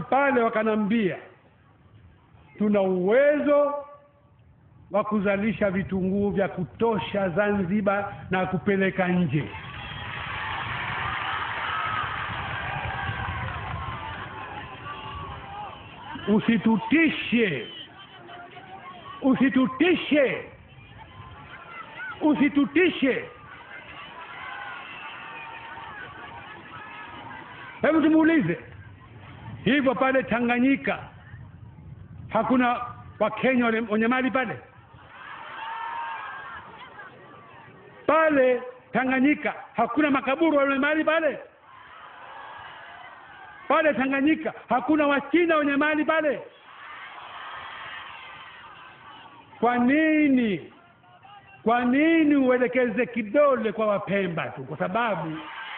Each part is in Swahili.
pale wakanambia tuna uwezo wa kuzalisha vitunguu vya kutosha Zanzibar na kupeleka nje. Usitutishe, usitutishe, usitutishe. Hebu tumuulize, hivyo pale Tanganyika hakuna Wakenya wenye mali pale? Pale Tanganyika hakuna makaburu wenye mali pale? Pale Tanganyika hakuna Wachina wenye mali pale? Kwa nini uelekeze kidole kwa Wapemba tu? Kwa sababu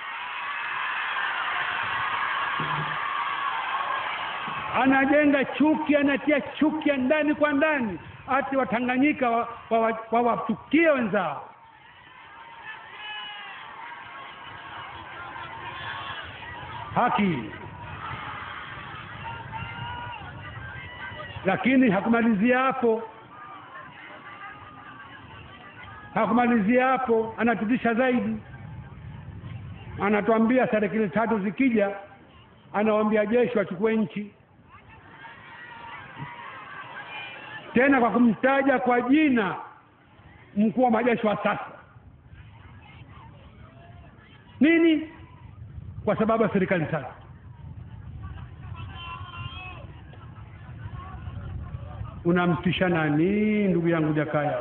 anajenga chuki, anatia chuki ndani kwa ndani, ati Watanganyika wawachukie wenzao. Haki. Lakini hakumalizia hapo, anatudisha zaidi. Anatuambia serikali tatu zikija, anawaambia jeshi wachukue nchi. Tena kwa kumtaja kwa jina mkuu wa majeshi wa sasa. Nini? Kwa sababu ya serikali tatu. Unamtisha nani ndugu yangu Jakaya?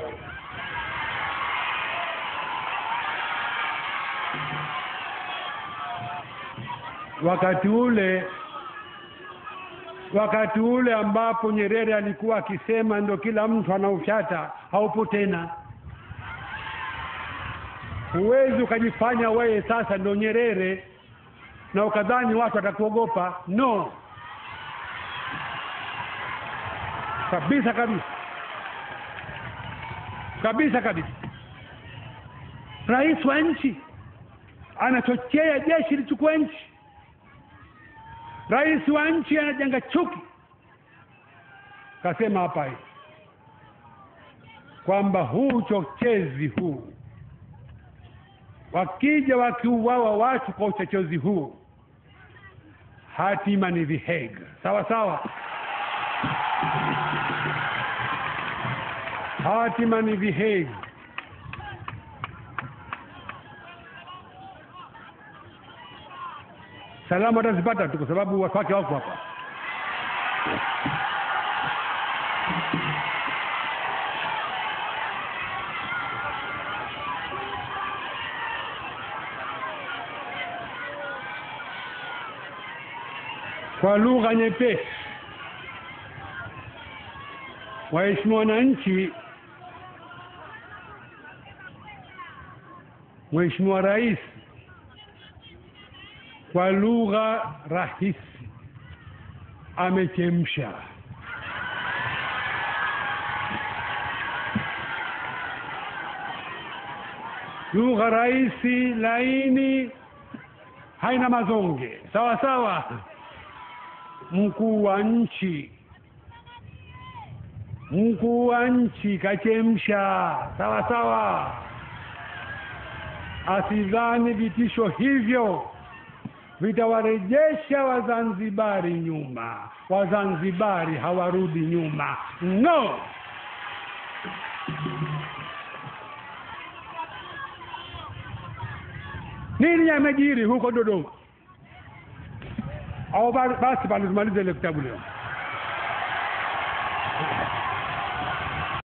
Wakati ule ambapo Nyerere alikuwa akisema ndio kila mtu anaushata, haupo tena. Huwezi ukajifanya wewe sasa ndio Nyerere na ukadhani watu watakuogopa. No. Kabisa. Rais wa nchi anachochea jeshi lichukue nchi. Rais wa nchi anajenga chuki. Kasema hapa hivi kwamba huu uchochezi huu, wakija wakiuawa watu kwa uchochezi huu, hatima ni The Hague. Sawa. Hatima ni The Hague. Salamu atazipata tu kwa sababu watu wake wako hapa. Kwa lugha nyepesi, waheshimiwa wananchi, Mheshimiwa Rais kwa lugha rahisi amechemsha. Lugha rahisi, laini, haina mazonge. Sawa. Mkuu wa nchi kachemsha. Sawa. Asidhani vitisho hivyo vitawarejesha Wazanzibari nyuma. Wazanzibari hawarudi nyuma. No. Nini yamejiri huko Dodoma? Au basi tumalize ile kitabu leo.